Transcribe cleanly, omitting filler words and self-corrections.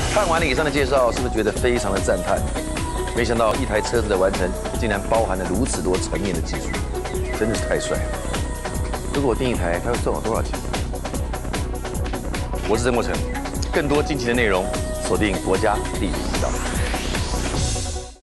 看完了以上的介绍，是不是觉得非常的赞叹？没想到一台车子的完成，竟然包含了如此多层面的技术，真的是太帅了。如果我订一台，它会送我多少钱？我是曾国成，更多惊奇的内容，锁定国家地理频道。